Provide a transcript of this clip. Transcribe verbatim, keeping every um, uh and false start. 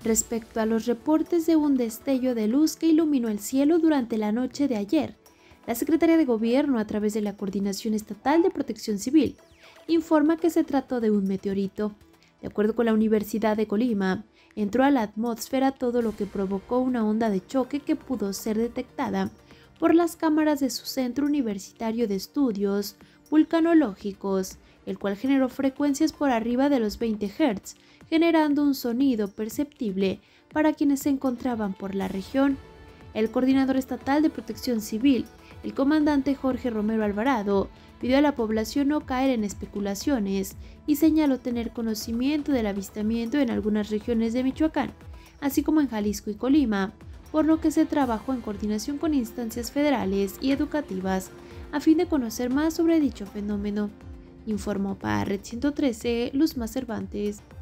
respecto a los reportes de un destello de luz que iluminó el cielo durante la noche de ayer. La Secretaría de Gobierno, a través de la Coordinación Estatal de Protección Civil, informa que se trató de un meteorito. De acuerdo con la Universidad de Colima, entró a la atmósfera, todo lo que provocó una onda de choque que pudo ser detectada por las cámaras de su Centro Universitario de Estudios Vulcanológicos, el cual generó frecuencias por arriba de los veinte hertz, generando un sonido perceptible para quienes se encontraban por la región. El coordinador estatal de Protección Civil, el comandante Jorge Romero Alvarado, pidió a la población no caer en especulaciones y señaló tener conocimiento del avistamiento en algunas regiones de Michoacán, así como en Jalisco y Colima, por lo que se trabajó en coordinación con instancias federales y educativas a fin de conocer más sobre dicho fenómeno. Informó para Red ciento trece, Luzma Cervantes.